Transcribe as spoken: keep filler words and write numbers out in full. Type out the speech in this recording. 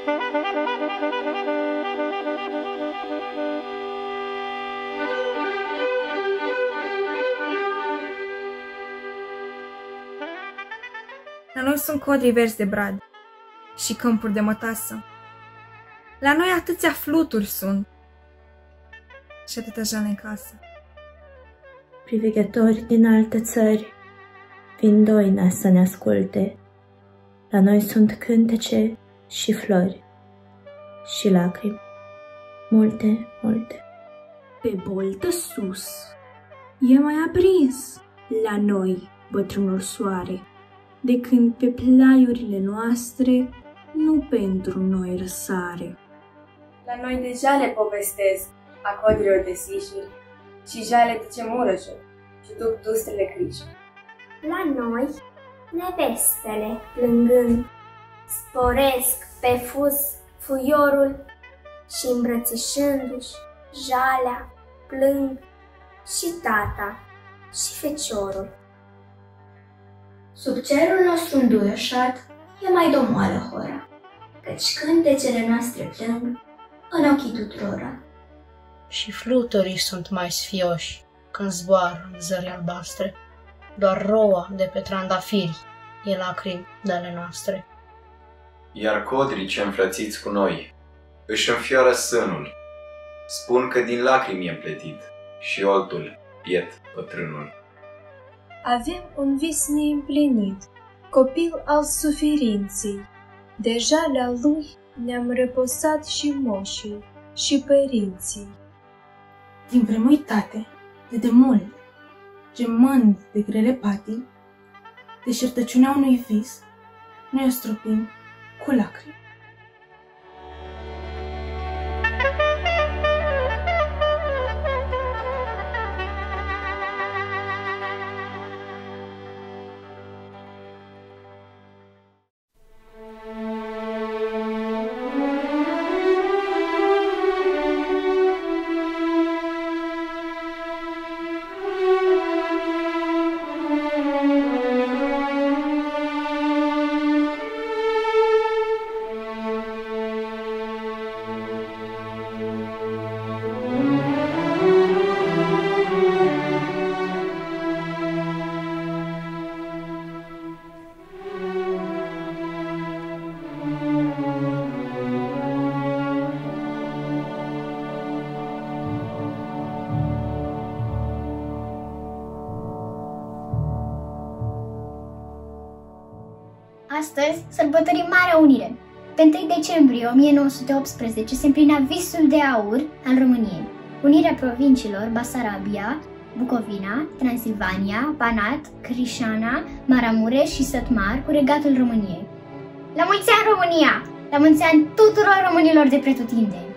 La noi sunt codri verzi de brad și câmpuri de mătasă. La noi atâția fluturi sunt și atâtea jale în casă. Priveghetori din alte țări vin doina să ne asculte. La noi sunt cântece și flori și lacrimi, multe, multe. Pe boltă sus e mai aprins la noi bătrânul soare, de când pe plaiurile noastre nu pentru noi răsare. La noi deja le povestesc a codrilor de sișuri și jale de ce murăjă și duc dustrele criși. La noi nevestele plângând sporesc pe fus fuiorul și îmbrățișându-și jalea plâng și tata și feciorul. Sub cerul nostru înduioșat e mai domoală hora, căci cântecele noastre plâng în ochii tuturora. Și fluturii sunt mai sfioși când zboară în zări albastre, doar roa de pe trandafiri e lacrimi de ale noastre. Iar codrii ce înfrățiți cu noi își înfioră sânul, spun că din lacrimi e împletit și oltul piet bătrânul. Avem un vis neîmplinit, copil al suferinței. Deja la lui ne-am reposat și moșii și părinții. Din vremi uitate, de demult, gemând de grele patii, deșertăciunea unui vis, noi o stropim cu lacrimi. Astăzi sărbătorim Marea Unire. Pe întâi decembrie o mie nouă sute optsprezece se împlinea visul de aur al României. Unirea provinciilor Basarabia, Bucovina, Transilvania, Banat, Crișana, Maramureș și Sătmar cu regatul României. La mulți ani, România! La mulți ani tuturor românilor de pretutindeni!